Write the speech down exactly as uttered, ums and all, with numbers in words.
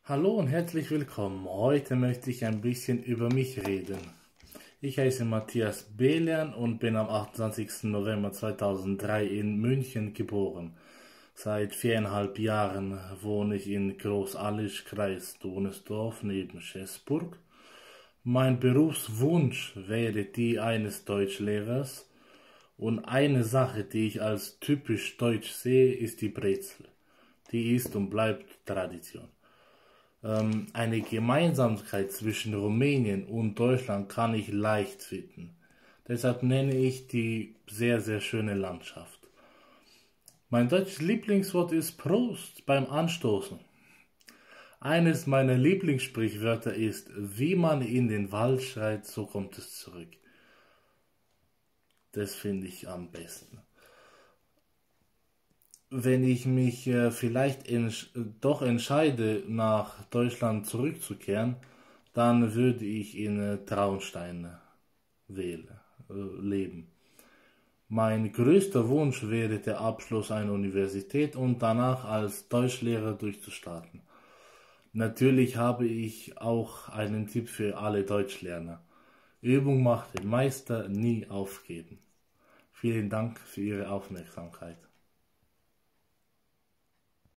Hallo und herzlich willkommen. Heute möchte ich ein bisschen über mich reden. Ich heiße Matthias Belian und bin am achtundzwanzigsten November zweitausenddrei in München geboren. Seit viereinhalb Jahren wohne ich in Groß-Allisch, Kreis Donesdorf neben Schäßburg. Mein Berufswunsch wäre die eines Deutschlehrers und eine Sache, die ich als typisch deutsch sehe, ist die Brezel. Die ist und bleibt Tradition. Ähm, eine Gemeinsamkeit zwischen Rumänien und Deutschland kann ich leicht finden. Deshalb nenne ich die sehr, sehr schöne Landschaft. Mein deutsches Lieblingswort ist Prost beim Anstoßen. Eines meiner Lieblingssprichwörter ist, wie man in den Wald schreit, so kommt es zurück. Das finde ich am besten. Wenn ich mich äh, vielleicht entsch doch entscheide, nach Deutschland zurückzukehren, dann würde ich in äh, Traunstein wählen, äh, leben. Mein größter Wunsch wäre der Abschluss einer Universität und danach als Deutschlehrer durchzustarten. Natürlich habe ich auch einen Tipp für alle Deutschlerner. Übung macht den Meister, nie aufgeben. Vielen Dank für Ihre Aufmerksamkeit.